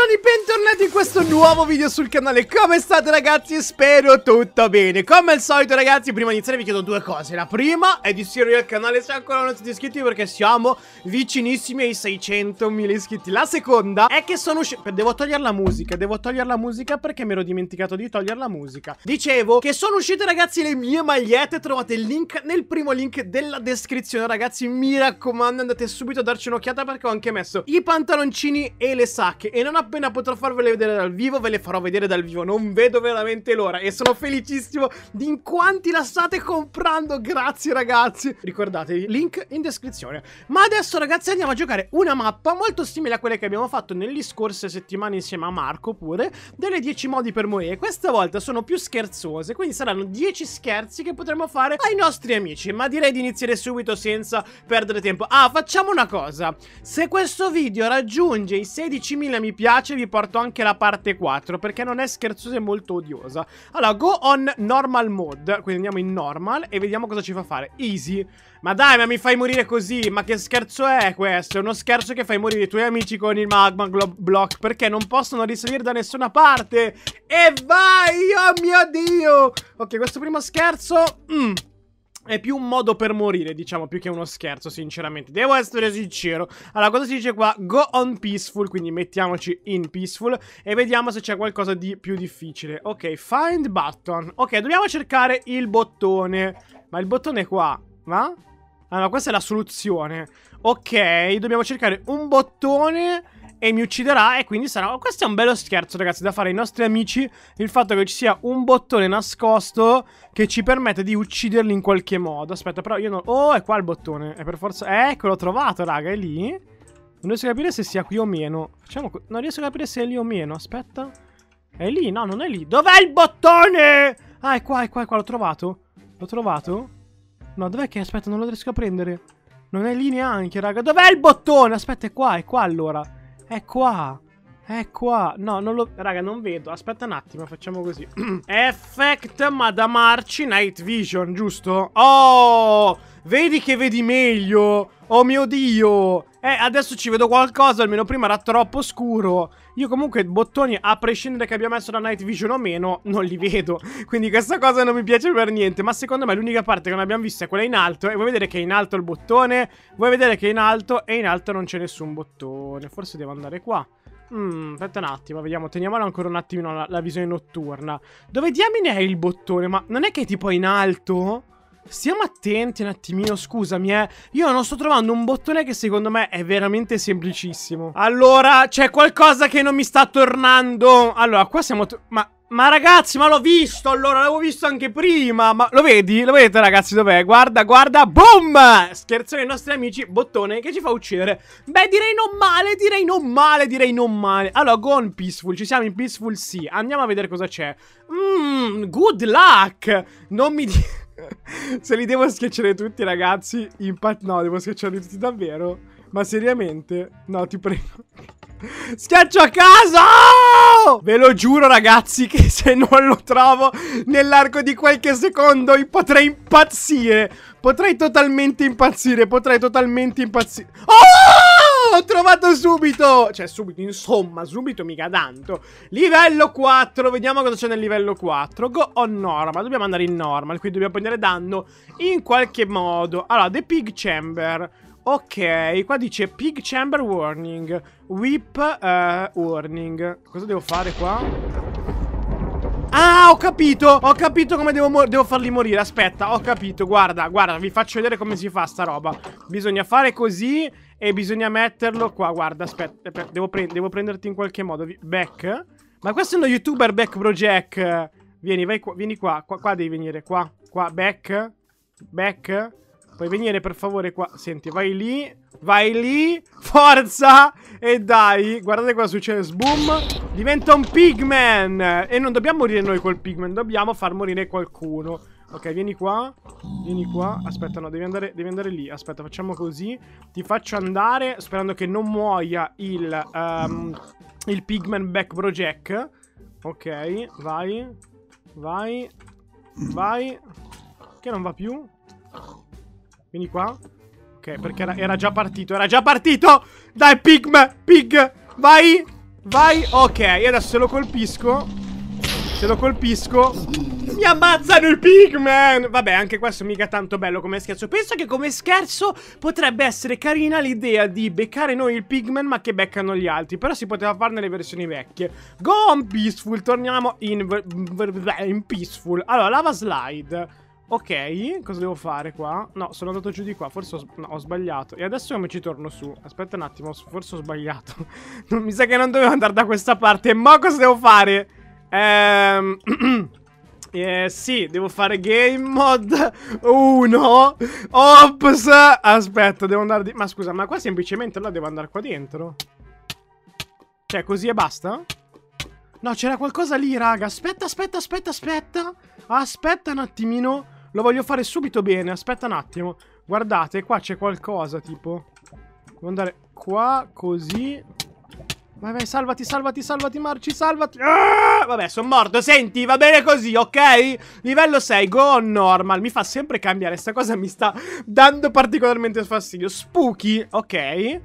Ragazzi, bentornati in questo nuovo video sul canale. Come state ragazzi? Spero tutto bene. Come al solito ragazzi, prima di iniziare vi chiedo due cose. La prima è di iscrivervi al canale se ancora non siete iscritti, perché siamo vicinissimi ai 600.000 iscritti. La seconda è che sono uscito... Devo togliere la musica perché mi ero dimenticato di togliere la musica. Dicevo che sono uscite ragazzi le mie magliette. Trovate il link nel primo link della descrizione. Ragazzi, mi raccomando, andate subito a darci un'occhiata, perché ho anche messo i pantaloncini e le sacche. E non appena potrò farvele vedere dal vivo, ve le farò vedere dal vivo. Non vedo veramente l'ora e sono felicissimo di in quanti la state comprando. Grazie ragazzi. Ricordatevi, link in descrizione. Ma adesso ragazzi andiamo a giocare una mappa molto simile a quelle che abbiamo fatto nelle scorse settimane insieme a Marco, pure delle 10 modi per morire. Questa volta sono più scherzose, quindi saranno 10 scherzi che potremo fare ai nostri amici. Ma direi di iniziare subito senza perdere tempo. Ah, facciamo una cosa: se questo video raggiunge i 16.000 mi piace, vi porto anche la parte 4, perché non è scherzosa e molto odiosa. Allora, go on normal mode, quindi andiamo in normal e vediamo cosa ci fa fare. Easy. Ma dai, ma mi fai morire così? Ma che scherzo è questo? È uno scherzo che fai morire i tuoi amici con il magma block, perché non possono risalire da nessuna parte. E vai, oh mio Dio. Ok, questo primo scherzo è più un modo per morire, diciamo, più che uno scherzo, sinceramente. Devo essere sincero. Allora, cosa si dice qua? Go on peaceful, quindi mettiamoci in peaceful e vediamo se c'è qualcosa di più difficile. Ok, find button. Ok, dobbiamo cercare il bottone. Ma il bottone è qua, va? Allora, questa è la soluzione. Ok, dobbiamo cercare un bottone e mi ucciderà, e quindi sarà... Questo è un bello scherzo ragazzi da fare ai nostri amici, il fatto che ci sia un bottone nascosto che ci permette di ucciderli in qualche modo. Aspetta, però io non... Oh, è qua il bottone, è per forza... Ecco, l'ho trovato raga, è lì. Non riesco a capire se sia qui o meno. Facciamo... Non riesco a capire se è lì o meno, aspetta. È lì? No, non è lì. Dov'è il bottone? Ah, è qua, l'ho trovato. L'ho trovato? No, dov'è che... Aspetta, non lo riesco a prendere. Non è lì neanche, raga. Dov'è il bottone? Aspetta, è qua allora. È qua. È qua. No, non lo... Raga, non vedo. Aspetta un attimo, facciamo così. Effect Madamarci Night Vision, giusto? Oh! Vedi che vedi meglio. Oh mio Dio. Adesso ci vedo qualcosa. Almeno prima era troppo scuro. Io comunque i bottoni, a prescindere che abbia messo la Night Vision o meno, non li vedo. Quindi questa cosa non mi piace per niente. Ma secondo me l'unica parte che non abbiamo visto è quella in alto. E vuoi vedere che è in alto il bottone? Vuoi vedere che è in alto? E in alto non c'è nessun bottone. Forse devo andare qua. Aspetta un attimo, vediamo. Teniamolo ancora un attimino la visione notturna. Dove diamine è il bottone? Ma non è che è tipo in alto? Stiamo attenti un attimino, scusami io non sto trovando un bottone che secondo me è veramente semplicissimo. Allora, c'è qualcosa che non mi sta tornando. Allora, qua siamo... Ma ragazzi, ma l'ho visto, allora, l'avevo visto anche prima. Ma lo vedi? Lo vedete ragazzi, dov'è? Guarda, guarda, boom! Scherzano i nostri amici, bottone che ci fa uccidere. Beh, direi non male. Allora, go on peaceful, ci siamo in peaceful, sì. Andiamo a vedere cosa c'è. Good luck. Non mi dire... Se li devo schiacciare tutti ragazzi, no, devo schiacciarli tutti davvero? Ma seriamente? No, ti prego. Schiaccio a caso! Ve lo giuro ragazzi che se non lo trovo nell'arco di qualche secondo potrei impazzire. Potrei totalmente impazzire. Oh! Ho trovato subito! Cioè subito, insomma, subito mica tanto. Livello 4, vediamo cosa c'è nel livello 4. Go on normal, dobbiamo andare in normal, quindi dobbiamo prendere danno in qualche modo. Allora, The Pig Chamber. Ok, qua dice Pig Chamber Warning. Whip Warning. Cosa devo fare qua? Ah, ho capito come devo farli morire. Aspetta, ho capito, guarda, vi faccio vedere come si fa sta roba. Bisogna fare così e bisogna metterlo qua, guarda, aspetta, devo prenderti in qualche modo. Back? Ma questo è uno youtuber, Back Project. Vieni, vai qua, vieni qua devi venire, qua, back. Puoi venire per favore qua. Senti, vai lì, forza. E dai, guardate cosa succede. Sboom, diventa un pigman. E non dobbiamo morire noi col pigman, dobbiamo far morire qualcuno. Ok, vieni qua. Aspetta, no, devi andare lì. Aspetta, facciamo così. Ti faccio andare, sperando che non muoia il pigman Back Project. Ok, vai. Che non va più. Vieni qua. Ok, perché era già partito. Dai, pig, vai. Vai, ok, e adesso se lo colpisco, mi ammazzano i pigmen. Vabbè, anche questo mica tanto bello come scherzo. Penso che come scherzo potrebbe essere carina l'idea di beccare noi il pigmen ma che beccano gli altri. Però si poteva fare nelle versioni vecchie. Go on peaceful, torniamo in peaceful. Allora, lava slide. Ok, cosa devo fare qua? No, sono andato giù di qua, forse ho sbagliato. E adesso come ci torno su? Aspetta un attimo, forse ho sbagliato. Mi sa che non dovevo andare da questa parte. E mo' cosa devo fare? Sì, devo fare game mod 1. Ops. Aspetta, devo andare ma scusa, ma qua semplicemente allora devo andare qua dentro. Cioè, così e basta? No, c'era qualcosa lì, raga. Aspetta un attimino. Lo voglio fare subito bene. Aspetta un attimo. Guardate, qua c'è qualcosa, tipo. Devo andare qua, così. Vai, salvati, Marci, salvati. Vabbè, sono morto, senti, va bene così, ok? Livello 6, go on normal. Mi fa sempre cambiare, sta cosa mi sta dando particolarmente fastidio. Spooky, ok.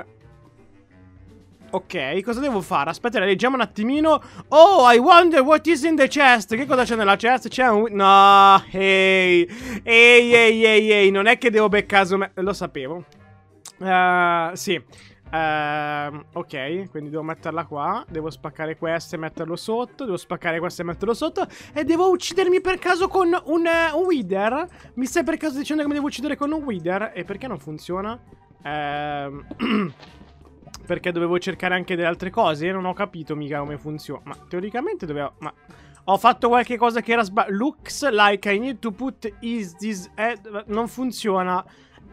Ok, cosa devo fare? Aspetta, la leggiamo un attimino. Oh, I wonder what is in the chest. Che cosa c'è nella chest? C'è un... No, ehi, non è che devo beccare... Lo sapevo. Sì. Ok, quindi devo metterla qua. Devo spaccare questo e metterlo sotto. Devo spaccare questo e metterlo sotto. E devo uccidermi per caso con un Wither. Mi stai per caso dicendo che mi devo uccidere con un Wither? E perché non funziona? Perché dovevo cercare anche delle altre cose. Io non ho capito mica come funziona. Ma teoricamente dovevo... Ma ho fatto qualche cosa che era sbagliato. Looks like I need to put is this... non funziona.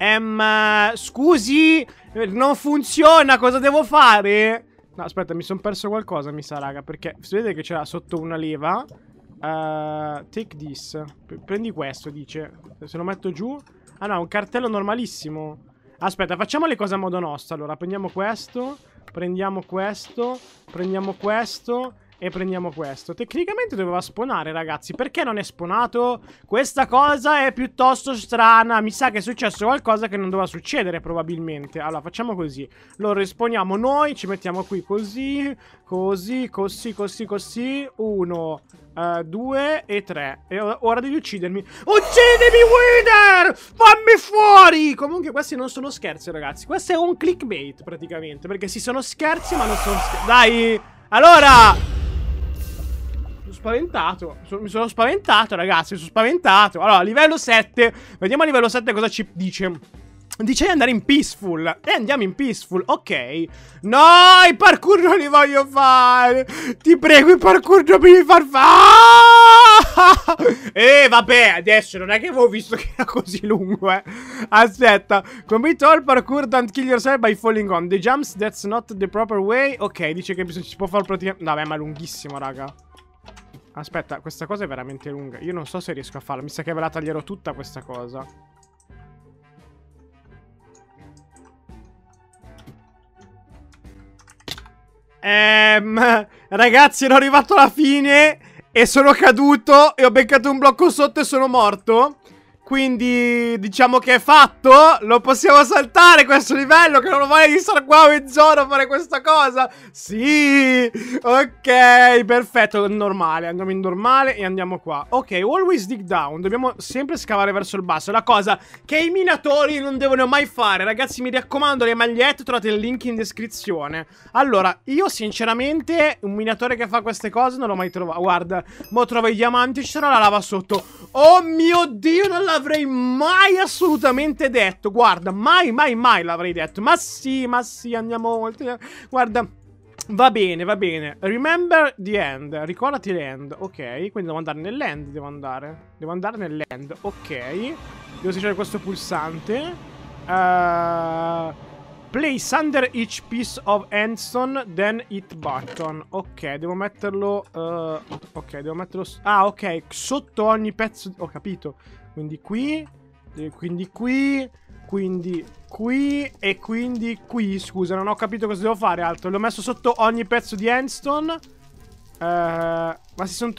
Scusi, non funziona, cosa devo fare? No, aspetta, mi sono perso qualcosa, mi sa, raga. Perché si vede che c'era sotto una leva. Take this. Prendi questo, dice. Se lo metto giù. Ah no, un cartello normalissimo. Aspetta, facciamo le cose a modo nostro. Allora, prendiamo questo. Prendiamo questo. Prendiamo questo. E prendiamo questo. Tecnicamente doveva spawnare, ragazzi. Perché non è spawnato? Questa cosa è piuttosto strana. Mi sa che è successo qualcosa che non doveva succedere, probabilmente. Allora, facciamo così. Lo respawniamo noi. Ci mettiamo qui così. Così, così. 1, 2 e 3. E ora devi uccidermi. Uccidimi, Wither! Fammi fuori! Comunque questi non sono scherzi, ragazzi. Questo è un clickbait, praticamente. Perché sì, sono scherzi, ma non sono scherzi. Dai! Allora... spaventato. Mi sono spaventato, ragazzi. Mi sono spaventato. Allora, livello 7. Vediamo a livello 7 cosa ci dice. Dice di andare in peaceful. E andiamo in peaceful. Ok. No, i parkour non li voglio fare. Ti prego, i parkour non mi devi far fare. Vabbè, adesso non è che avevo visto che era così lungo, Aspetta. Complete all parkour, don't kill yourself by falling on the jumps. That's not the proper way. Ok, dice che si può fare praticamente... Vabbè, ma è lunghissimo, raga. Aspetta, questa cosa è veramente lunga. Io non so se riesco a farla. Mi sa che ve la taglierò tutta questa cosa. Ragazzi, ero arrivato alla fine e sono caduto e ho beccato un blocco sotto e sono morto. Quindi diciamo che è fatto. Lo possiamo saltare questo livello, che non ho voglia di stare qua a mezz'ora a fare questa cosa. Sì. Ok, perfetto. Normale, andiamo in normale e andiamo qua. Ok, always dig down. Dobbiamo sempre scavare verso il basso. La cosa che i minatori non devono mai fare. Ragazzi, mi raccomando, le magliette trovate il link in descrizione. Allora, io sinceramente un minatore che fa queste cose non l'ho mai trovato. Guarda, mo trovo i diamanti, ci sarà la lava sotto. Oh mio Dio, non l'avrei mai assolutamente detto. Guarda, mai l'avrei detto. Ma sì, andiamo oltre. Guarda, va bene. Remember the end. Ricordati l'end. Ok, quindi devo andare nell'end. Devo andare nell'end. Ok. Devo segnare questo pulsante. Place under each piece of endstone, then hit button. Ok, devo metterlo. Ok, devo metterlo. Ah, ok, sotto ogni pezzo. Ho capito. Quindi qui. Quindi qui. Quindi qui. E quindi qui. Scusa, non ho capito cosa devo fare altro. L'ho messo sotto ogni pezzo di endstone. Ma si sono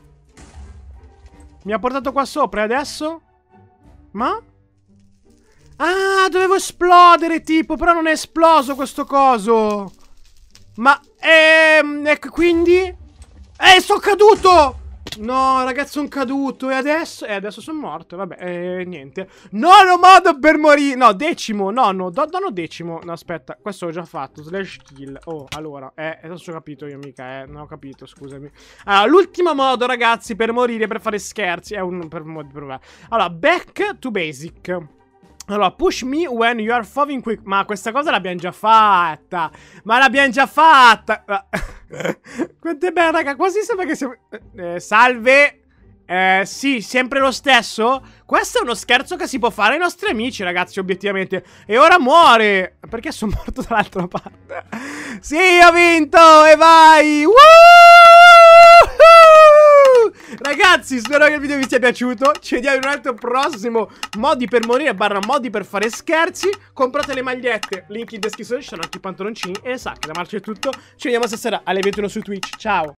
mi ha portato qua sopra e adesso? Ma? Ah, dovevo esplodere, tipo, però non è esploso questo coso. Ma, quindi? Sono caduto! No, ragazzi, sono caduto. E adesso? Adesso sono morto. Vabbè, niente. Nono modo per morire. No, decimo. Nono. Dono decimo. No, aspetta. Questo l'ho già fatto. Slash kill. Oh, allora. Adesso ho capito io, mica. Non ho capito, scusami. Allora, l'ultimo modo, ragazzi, per morire, per fare scherzi. È un... Allora, back to basic. Allora, push me when you are falling quick. Ma questa cosa l'abbiamo già fatta. Ma l'abbiamo già fatta. Quanto è bella, raga. Quasi sembra che siamo... salve. Sì, sempre lo stesso. Questo è uno scherzo che si può fare ai nostri amici, ragazzi, obiettivamente. E ora muore. Perché sono morto dall'altra parte? Sì, ho vinto. E vai. Woo! Ragazzi, spero che il video vi sia piaciuto. Ci vediamo in un altro prossimo modi per morire / modi per fare scherzi. Comprate le magliette, link in descrizione, ci sono anche i pantaloncini. E sa che da Marcio è tutto. Ci vediamo stasera alle 21 su Twitch. Ciao.